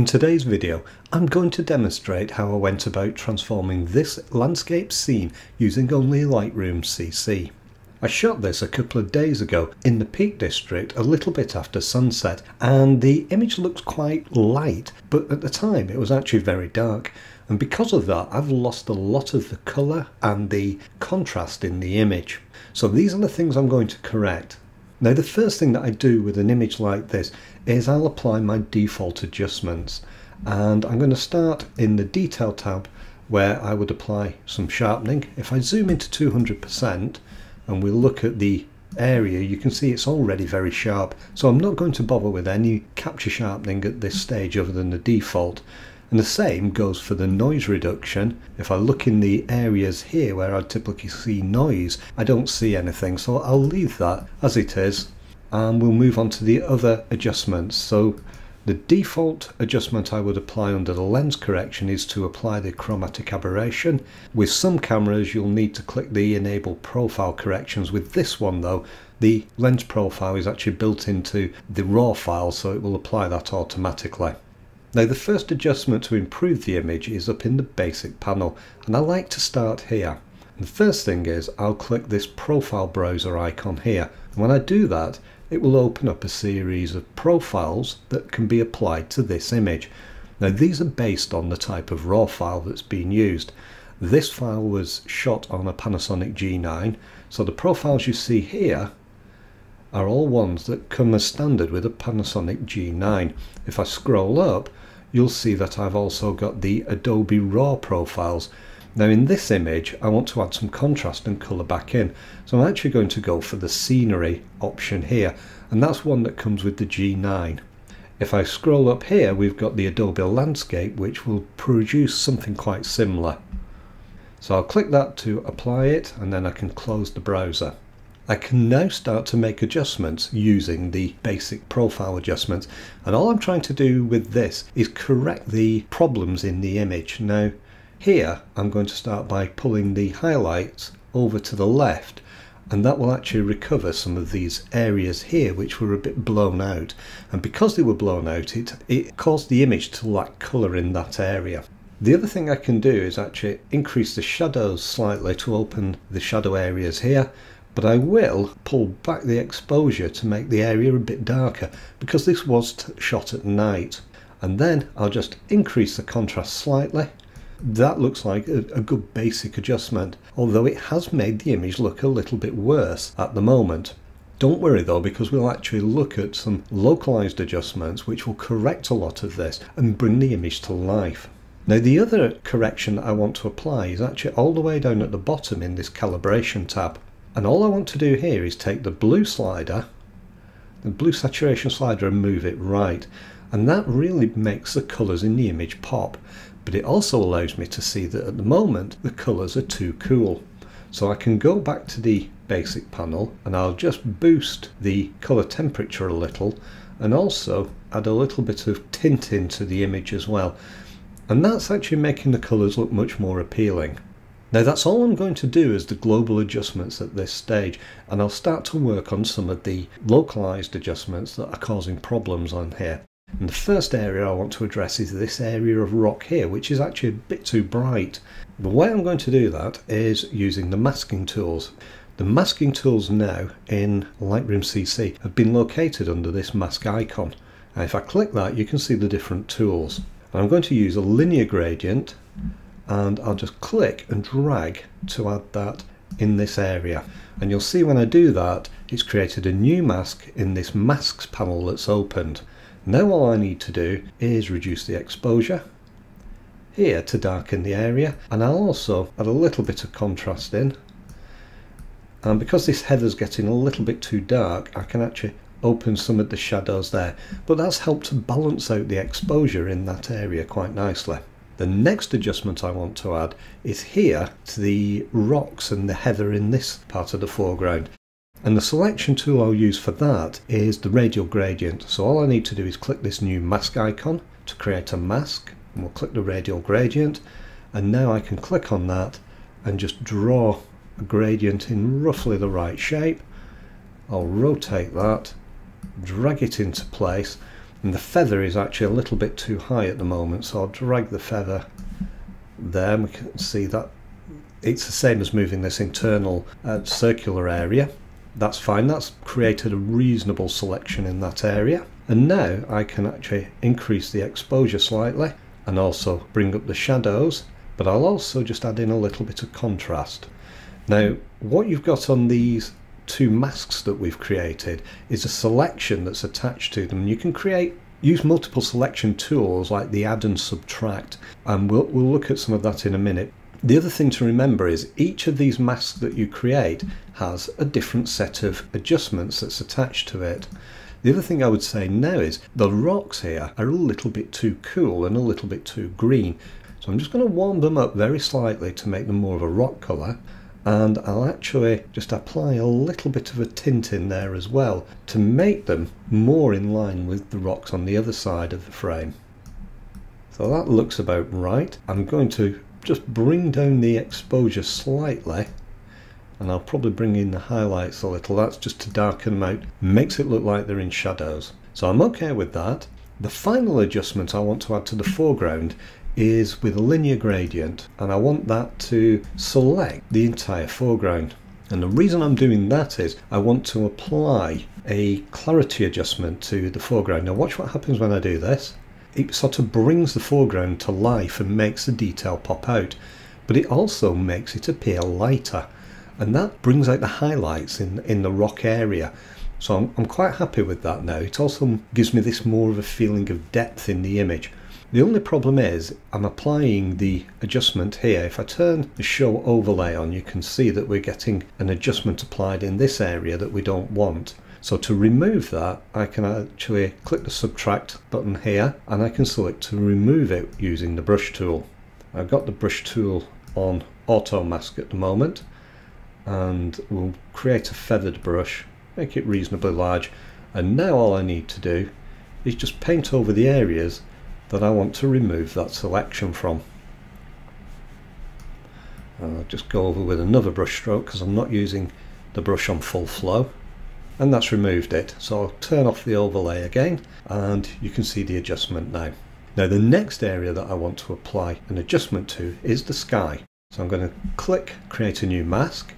In today's video, I'm going to demonstrate how I went about transforming this landscape scene using only Lightroom CC. I shot this a couple of days ago in the Peak District a little bit after sunset, and the image looks quite light, but at the time it was actually very dark, and because of that I've lost a lot of the colour and the contrast in the image. So these are the things I'm going to correct. Now the first thing that I do with an image like this is I'll apply my default adjustments, and I'm going to start in the detail tab where I would apply some sharpening. If I zoom into 200% and we look at the area, you can see it's already very sharp, so I'm not going to bother with any capture sharpening at this stage other than the default. And the same goes for the noise reduction. If I look in the areas here where I typically see noise, I don't see anything, so I'll leave that as it is, and we'll move on to the other adjustments. So the default adjustment I would apply under the lens correction is to apply the chromatic aberration. With some cameras you'll need to click the enable profile corrections. With this one though, the lens profile is actually built into the raw file, so it will apply that automatically. Now the first adjustment to improve the image is up in the basic panel, and I like to start here. And the first thing is I'll click this profile browser icon here, and when I do that it will open up a series of profiles that can be applied to this image. Now these are based on the type of raw file that's been used. This file was shot on a Panasonic G9, so the profiles you see here are all ones that come as standard with a Panasonic G9. If I scroll up, you'll see that I've also got the Adobe RAW profiles. Now in this image I want to add some contrast and colour back in, so I'm actually going to go for the scenery option here, and that's one that comes with the G9. If I scroll up here, we've got the Adobe landscape, which will produce something quite similar. So I'll click that to apply it, and then I can close the browser. I can now start to make adjustments using the basic profile adjustments, and all I'm trying to do with this is correct the problems in the image. Now here I'm going to start by pulling the highlights over to the left, and that will actually recover some of these areas here which were a bit blown out, and because they were blown out it caused the image to lack colour in that area. The other thing I can do is actually increase the shadows slightly to open the shadow areas here, but I will pull back the exposure to make the area a bit darker because this was shot at night. And then I'll just increase the contrast slightly. That looks like a good basic adjustment, although it has made the image look a little bit worse at the moment. Don't worry though, because we'll actually look at some localized adjustments which will correct a lot of this and bring the image to life. Now the other correction that I want to apply is actually all the way down at the bottom in this calibration tab. And all I want to do here is take the blue slider, the blue saturation slider, and move it right. And that really makes the colours in the image pop. But it also allows me to see that at the moment the colours are too cool. So I can go back to the basic panel and I'll just boost the colour temperature a little, and also add a little bit of tint into the image as well. And that's actually making the colours look much more appealing. Now that's all I'm going to do as the global adjustments at this stage, and I'll start to work on some of the localized adjustments that are causing problems on here. And the first area I want to address is this area of rock here, which is actually a bit too bright. The way I'm going to do that is using the masking tools. The masking tools now in Lightroom CC have been located under this mask icon. And if I click that, you can see the different tools. And I'm going to use a linear gradient, and I'll just click and drag to add that in this area. And you'll see when I do that, it's created a new mask in this masks panel that's opened. Now all I need to do is reduce the exposure here to darken the area, and I'll also add a little bit of contrast in. And because this heather's getting a little bit too dark, I can actually open some of the shadows there, but that's helped to balance out the exposure in that area quite nicely. The next adjustment I want to add is here to the rocks and the heather in this part of the foreground. And the selection tool I'll use for that is the radial gradient. So all I need to do is click this new mask icon to create a mask, and we'll click the radial gradient, and now I can click on that and just draw a gradient in roughly the right shape. I'll rotate that, drag it into place, And the feather is actually a little bit too high at the moment, so I'll drag the feather there, and we can see that it's the same as moving this internal circular area. That's fine, that's created a reasonable selection in that area. And now I can actually increase the exposure slightly and also bring up the shadows, but I'll also just add in a little bit of contrast. Now what you've got on these two masks that we've created is a selection that's attached to them. You can use multiple selection tools like the add and subtract, and we'll look at some of that in a minute. The other thing to remember is each of these masks that you create has a different set of adjustments that's attached to it. The other thing I would say now is the rocks here are a little bit too cool and a little bit too green. So I'm just going to warm them up very slightly to make them more of a rock colour, and I'll actually just apply a little bit of a tint in there as well to make them more in line with the rocks on the other side of the frame. So that looks about right. I'm going to just bring down the exposure slightly, and I'll probably bring in the highlights a little. That's just to darken them out, makes it look like they're in shadows. So I'm okay with that. The final adjustment I want to add to the foreground is with a linear gradient, and I want that to select the entire foreground. And the reason I'm doing that is I want to apply a clarity adjustment to the foreground. Now watch what happens when I do this. It sort of brings the foreground to life and makes the detail pop out, but it also makes it appear lighter, and that brings out the highlights in the rock area. So I'm quite happy with that now. It also gives me this more of a feeling of depth in the image. The only problem is I'm applying the adjustment here. If I turn the show overlay on, you can see that we're getting an adjustment applied in this area that we don't want. So to remove that, I can actually click the subtract button here, and I can select to remove it using the brush tool. I've got the brush tool on auto mask at the moment, and we'll create a feathered brush, make it reasonably large, and now all I need to do is just paint over the areas that I want to remove that selection from. And I'll just go over with another brush stroke because I'm not using the brush on full flow. And that's removed it. So I'll turn off the overlay again, and you can see the adjustment now. Now the next area that I want to apply an adjustment to is the sky. So I'm going to click create a new mask,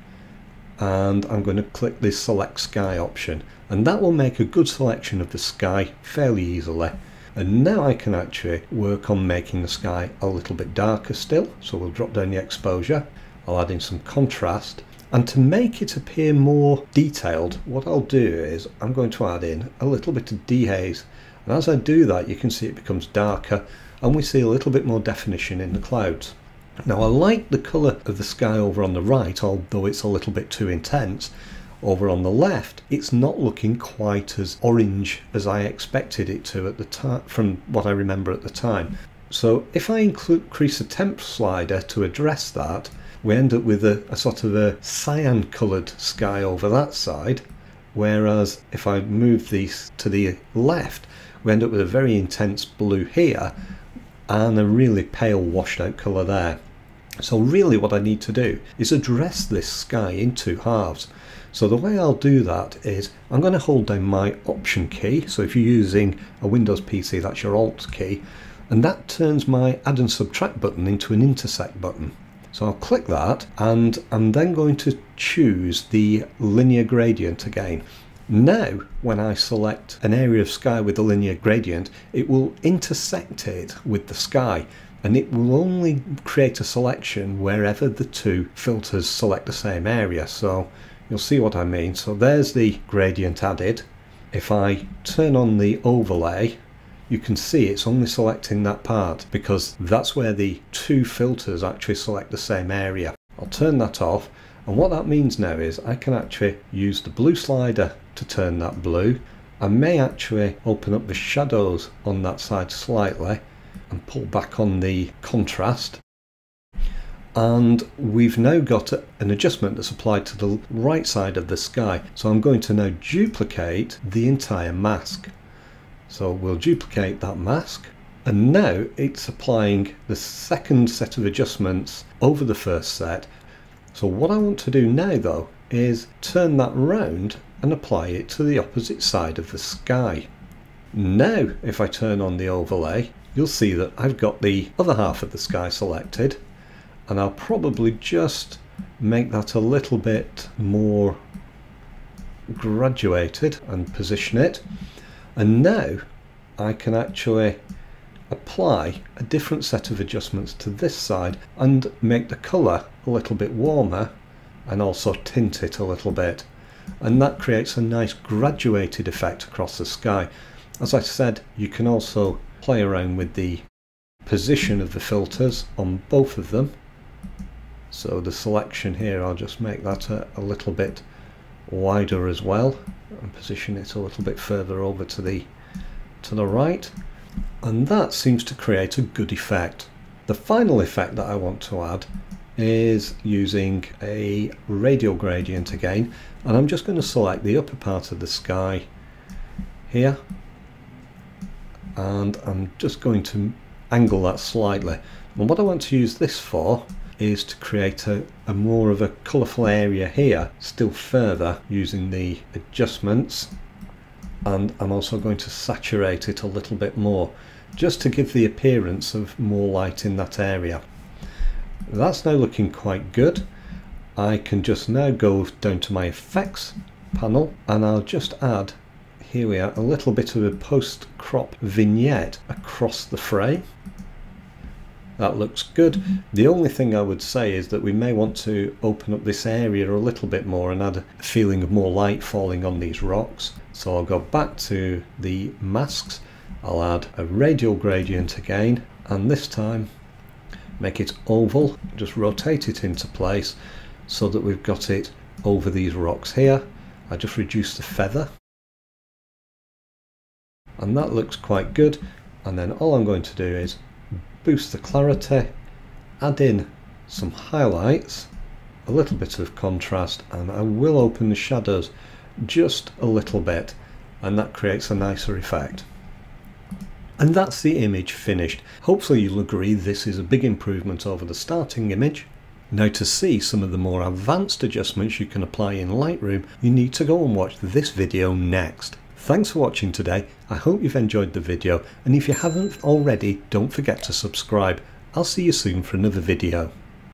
and I'm going to click this select sky option, and that will make a good selection of the sky fairly easily. And now I can actually work on making the sky a little bit darker still. So we'll drop down the exposure, I'll add in some contrast. And to make it appear more detailed, what I'll do is I'm going to add in a little bit of dehaze. And as I do that, you can see it becomes darker, and we see a little bit more definition in the clouds. Now I like the colour of the sky over on the right, although it's a little bit too intense. Over on the left, it's not looking quite as orange as I expected it to at the time, from what I remember at the time. So if I increase the temp slider to address that, we end up with a sort of a cyan coloured sky over that side, whereas if I move these to the left, we end up with a very intense blue here and a really pale washed out colour there. So really what I need to do is address this sky in two halves. So the way I'll do that is I'm going to hold down my Option key. So if you're using a Windows PC, that's your Alt key, and that turns my Add and Subtract button into an intersect button. So I'll click that, and I'm then going to choose the linear gradient again. Now when I select an area of sky with the linear gradient, it will intersect it with the sky, and it will only create a selection wherever the two filters select the same area. So you'll see what I mean. So there's the gradient added. If I turn on the overlay, you can see it's only selecting that part because that's where the two filters actually select the same area. I'll turn that off, and what that means now is I can actually use the blue slider to turn that blue. I may actually open up the shadows on that side slightly and pull back on the contrast. And we've now got an adjustment that's applied to the right side of the sky. So I'm going to now duplicate the entire mask. So we'll duplicate that mask, and now it's applying the second set of adjustments over the first set. So what I want to do now though is turn that round and apply it to the opposite side of the sky. Now if I turn on the overlay, you'll see that I've got the other half of the sky selected, and I'll probably just make that a little bit more graduated and position it. And now I can actually apply a different set of adjustments to this side and make the colour a little bit warmer and also tint it a little bit, and that creates a nice graduated effect across the sky. As I said, you can also play around with the position of the filters on both of them. So the selection here, I'll just make that a little bit wider as well and position it a little bit further over to the right, and that seems to create a good effect. The final effect that I want to add is using a radial gradient again, and I'm just going to select the upper part of the sky here, and I'm just going to angle that slightly. And what I want to use this for is to create a more of a colourful area here, still further using the adjustments, and I'm also going to saturate it a little bit more just to give the appearance of more light in that area. That's now looking quite good. I can just now go down to my effects panel, and I'll just add, here we are, a little bit of a post crop vignette across the frame. That looks good. The only thing I would say is that we may want to open up this area a little bit more and add a feeling of more light falling on these rocks. So I'll go back to the masks, I'll add a radial gradient again, and this time make it oval, just rotate it into place so that we've got it over these rocks here. I just reduce the feather, and that looks quite good. And then all I'm going to do is boost the clarity, add in some highlights, a little bit of contrast, and I will open the shadows just a little bit, and that creates a nicer effect. And that's the image finished. Hopefully you'll agree this is a big improvement over the starting image. Now, to see some of the more advanced adjustments you can apply in Lightroom, you need to go and watch this video next. Thanks for watching today. I hope you've enjoyed the video, and if you haven't already, don't forget to subscribe. I'll see you soon for another video.